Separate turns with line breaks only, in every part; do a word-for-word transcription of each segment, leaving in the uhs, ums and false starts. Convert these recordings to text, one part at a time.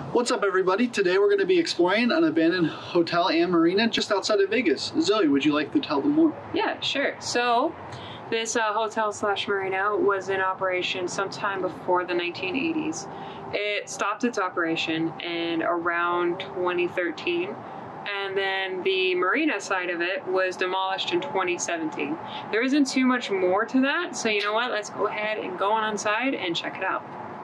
What's up, everybody? Today we're going to be exploring an abandoned hotel and marina just outside of Vegas. Zoe, would you like to tell them more?
Yeah, sure. So this uh, hotel slash marina was in operation sometime before the nineteen eighties. It stopped its operation in around twenty thirteen. And then the marina side of it was demolished in twenty seventeen. There isn't too much more to that, so you know what? Let's go ahead and go on inside and check it out.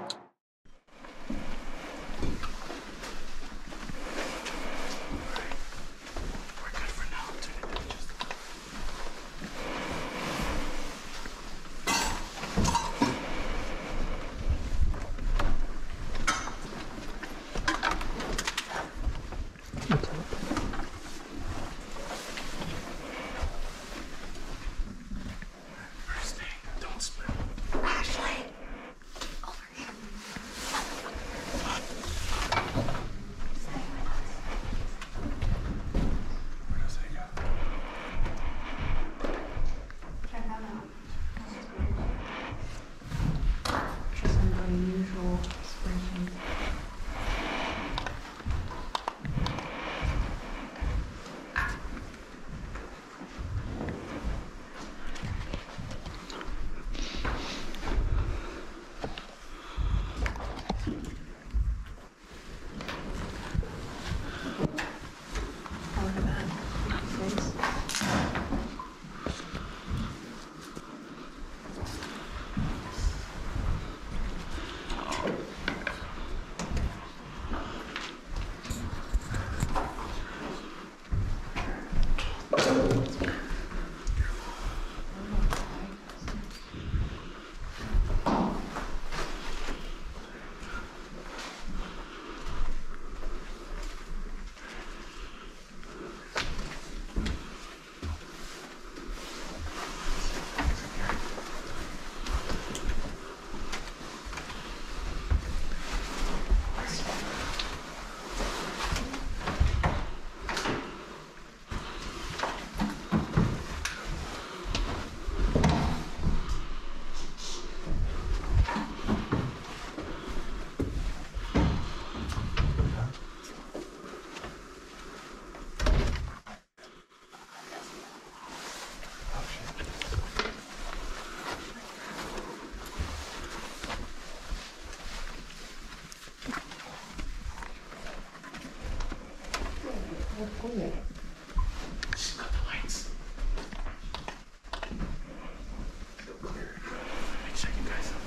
She's got the lights. Let me check you guys out.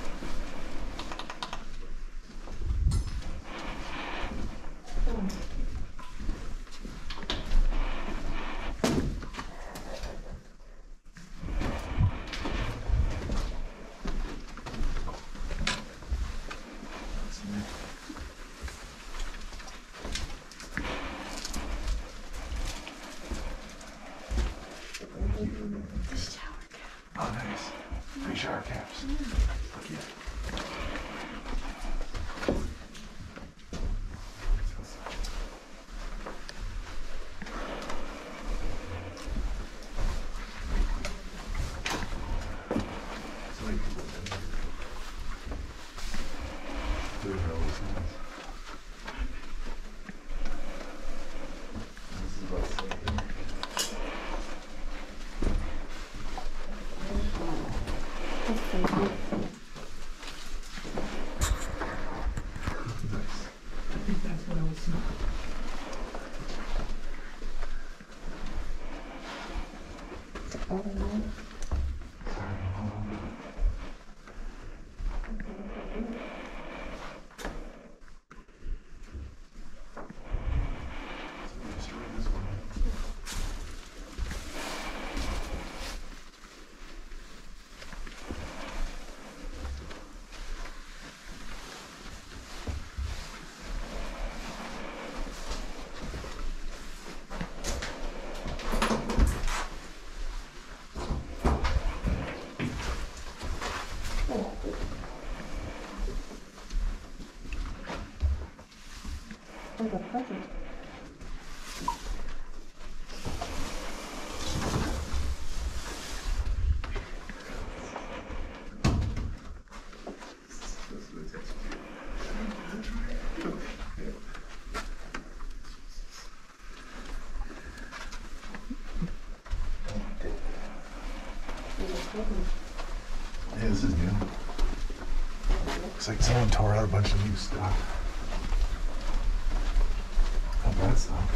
This shower cap.
Oh, nice. Three shower caps. Look at it.
There's a present.
Yeah. Looks like someone tore out a bunch of new stuff. Not bad stuff.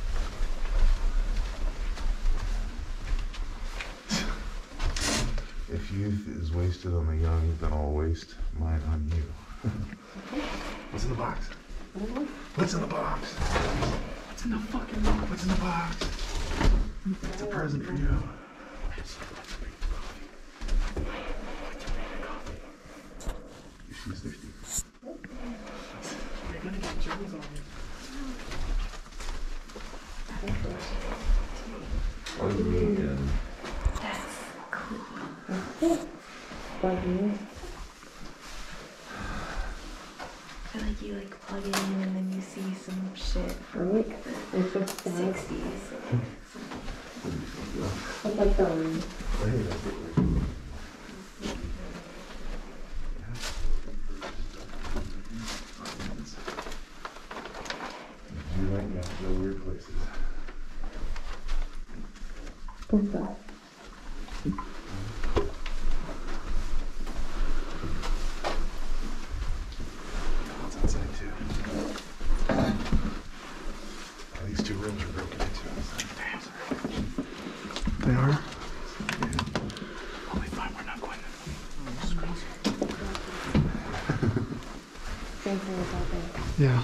If youth is wasted on the young, then I'll waste mine on you. What's in the box? What's in the box? What's in the fucking box? What's in the box? It's a present for you. She's thirsty.
You're gonna get germs on you.
Oh, yeah.
That's cool. Buggy. I feel like you like plug it in and then you see some shit from like the sixties. What like um
You like me to go weird places.
what's that?
What's outside too? Oh, these two rooms are broken into. Damn.
They are?
Yeah. Only fine, we're not going to.
Same thing about that.
Yeah.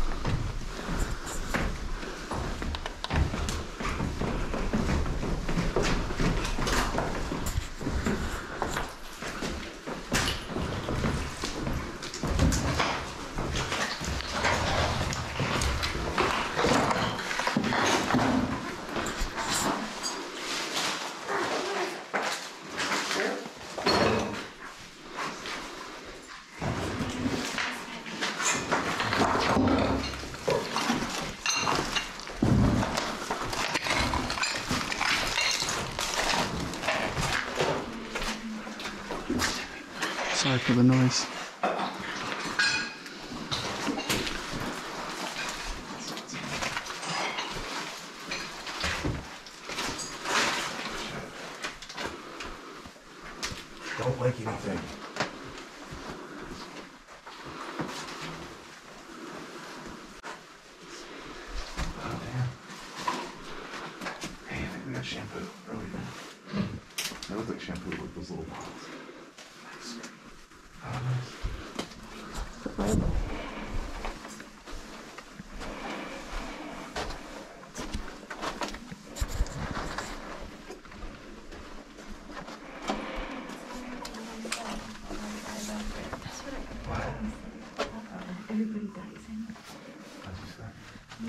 Sorry for the noise.
Don't like anything. Oh, damn. Hey, I think we got shampoo earlier. That looks like shampoo with those little bottles. Nice. Oh, nice.
Everybody dies in.
How'd you say?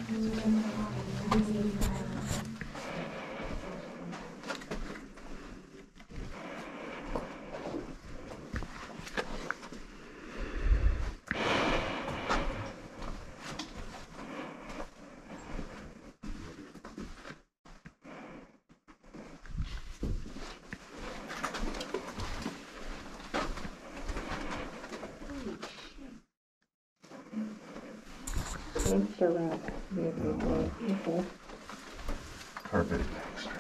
Thanks for that. Okay.
Carpet extract.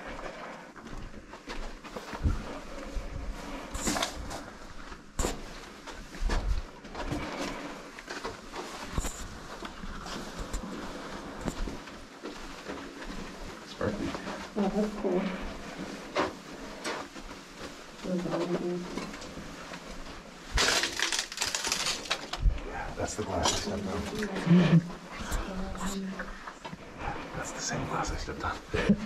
Sparkly.
Oh, that's cool. Those are really
Yeah, that's the glass I stepped on. That's the same glass I stepped on.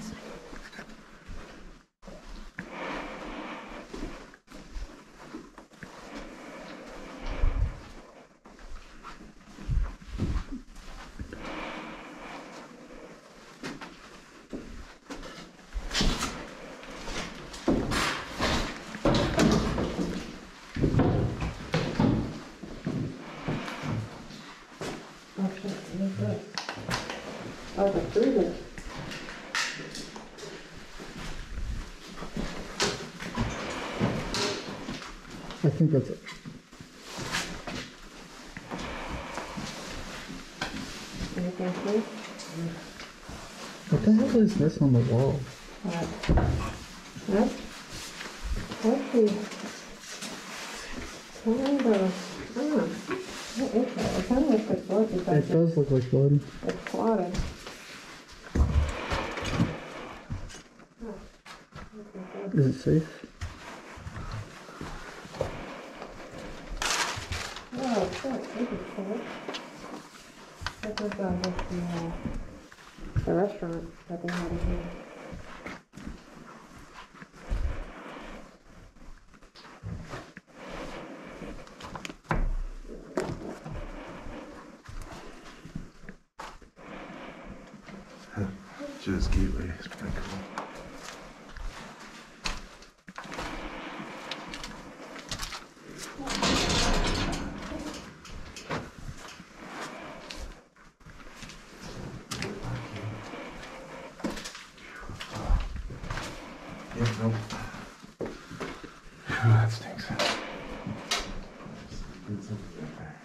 Oh, the freezer.
I think that's it.
Anything free?
What the hell is this on the wall?
What? What? Actually, kind of
Oh, it kind of looks like blood.
It does look like blood.
It's clotted.
Is it safe?
Oh, shit. This is cool. This is uh, the, uh, the restaurant that they had in here.
Just gateway is pretty cool. Yep, nope. Phew, that stinks. Get something in there.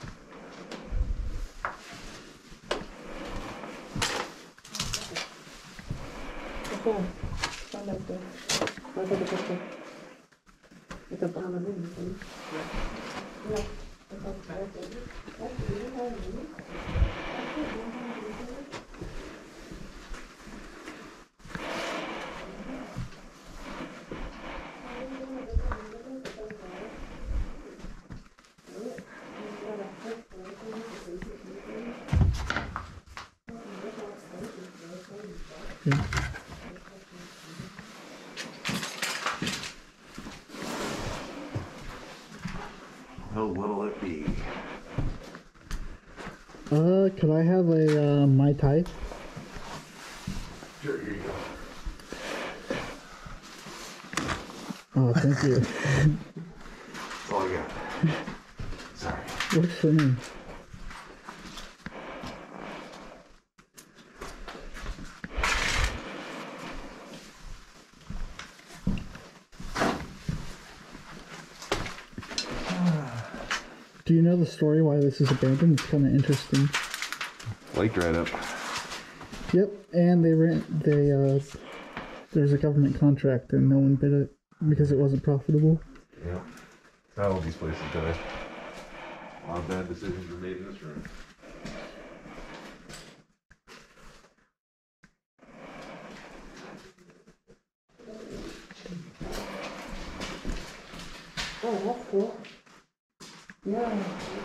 Okay. Stand up there. Look at the picture. It's a bomb of anything. Yeah. It's okay. That's really
How little it be?
Uh, could I have a uh, Mai Tai?
Sure, here you go.
Oh, thank you.
That's all I got. Sorry.
Works for me. Do you know the story why this is abandoned? It's kind of interesting.
Lake dried up.
Yep, and they rent. They uh, there was a government contract and no one bid it because it wasn't profitable.
Yep. That's how all these places die. A lot of bad decisions were made in this room.
Oh, that's cool. Yeah.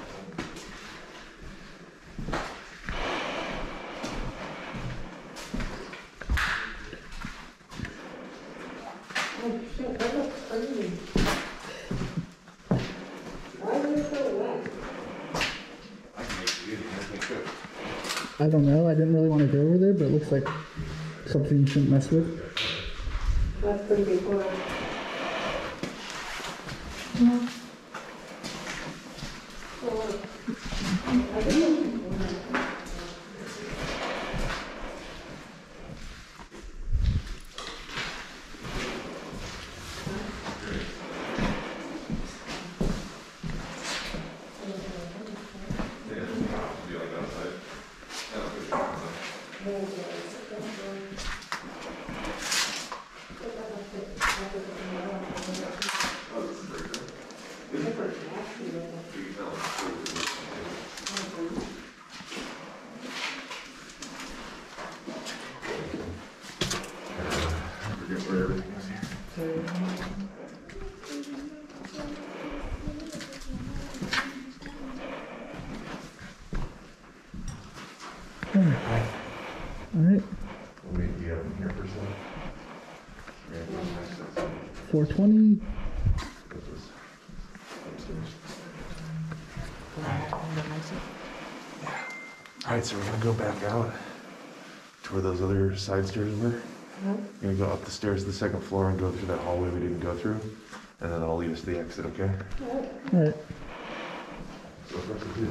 Oh shit, that looks crazy. Why is it so wet?
I can make you anything good.
I don't know. I didn't really want to go over there, but it looks like something you shouldn't mess with.
That's pretty big one.
Yeah.
Forget where everything is here.
Alright,
We'll meet you up in here for a second. We're gonna go next to this.
four twenty.
This is upstairs. Alright, so we're gonna go back out to where those other side stairs were. We're gonna go up the stairs to the second floor and go through that hallway we didn't go through. And then I'll lead us to the exit, okay?
Alright.
So first we do.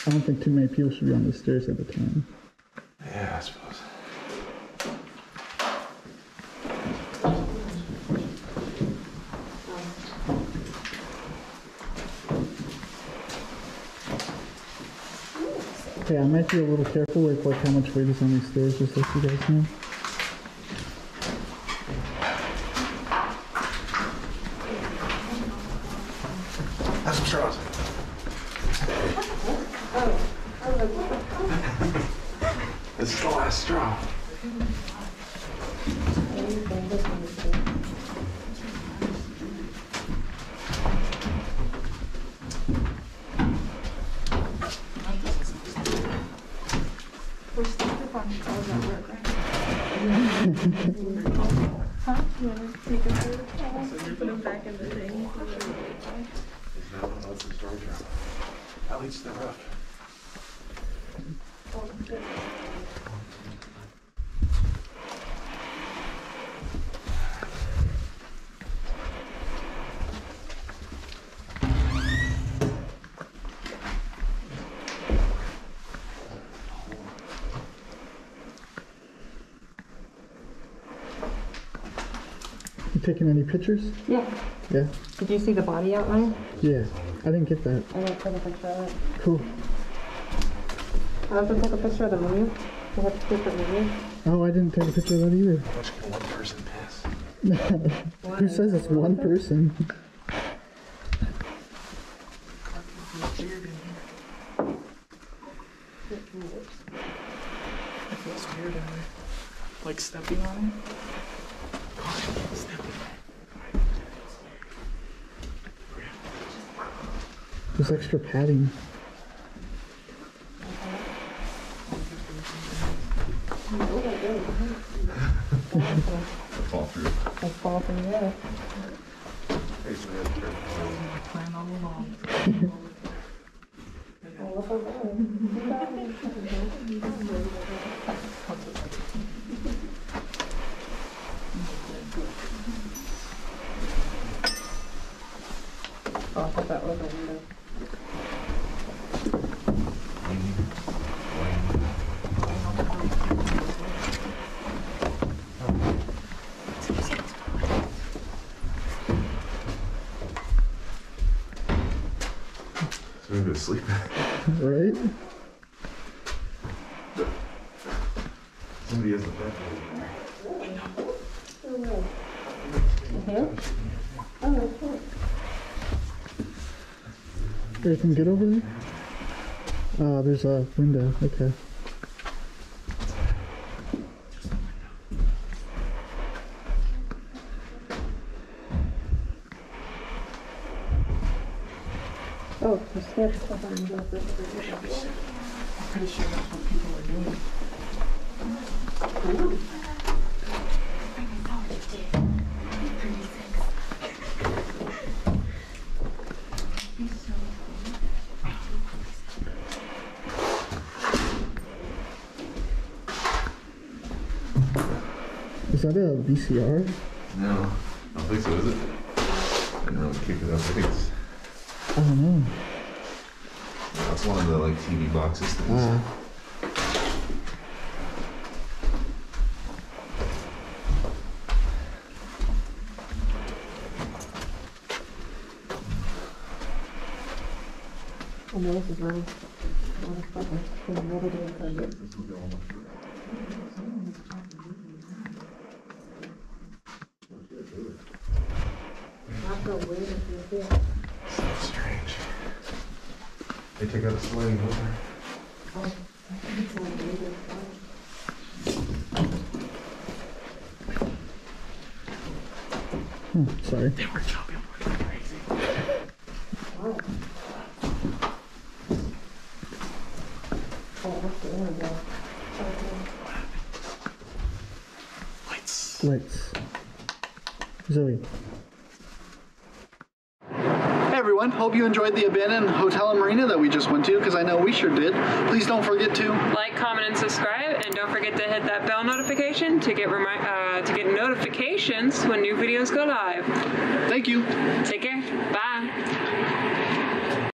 I don't think too many people should be on the stairs at the time.
Yeah, I suppose.
Okay, I might be a little careful with like how much weight is on these stairs, just let you guys know.
Have some straws. This is the last straw.
We're still up on straws at work, right? Huh? You wanna take a photo? Put them back in the thing.
There's no one else in storage room. That leads to the roof.
You taking any pictures?
Yeah.
Yeah?
Did you see the body outline?
Yeah. I didn't get that.
I didn't take a picture of it.
Cool.
I also took a picture of the menu. We have two different menus.
Oh, I didn't take a picture of that either.
How much can one person piss?
Who says it's one person?
It feels weird in there. Like stepping on it.
There's extra padding.
Fall through.
I fall through there.
My plan all along.
Oh, I thought that was a window.
So we go to sleep.
Right?
Somebody has a bed.
Everything good over there? Ah, there's a window. Okay.
Oh, the stairs stuff on the
I'm pretty sure that's what people are doing.
Is that a V C R?
No, I don't think so, is it? I didn't really kick it up. I think it's,
I don't know.
no, it's one of the like T V boxes things.
Ah.
Oh no, this is running. Motherfucker. He's never doing something. Not so weird if you feel.
So strange. They took out a sliding door.
Hmm, sorry.
They were chopping wood like crazy.
Oh, that's the window.
Lights.
Lights. Zoe.
Hey everyone, hope you enjoyed the abandoned hotel and marina that we just went to, because I know we sure did. Please don't forget to
Like, comment, and subscribe, and don't forget to hit that bell notification to get remi- uh, to get notifications when new videos go live.
thank you.
Take care. Bye.